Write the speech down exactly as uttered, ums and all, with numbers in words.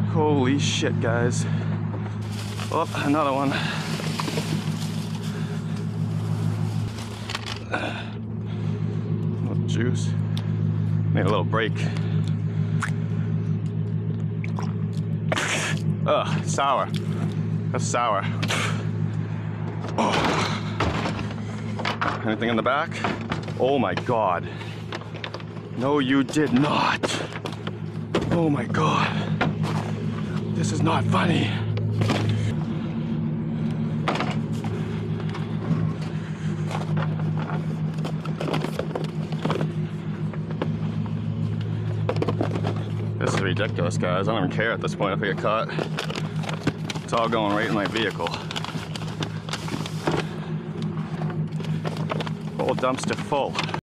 Holy shit, guys. Oh, another one. A little juice. Need a little break. Ugh, sour. That's sour. Oh. Anything in the back? Oh my God. No, you did not. Oh my God. This is not funny. This is ridiculous, guys. I don't even care at this point if I get caught. It's all going right in my vehicle. Whole dumpster full.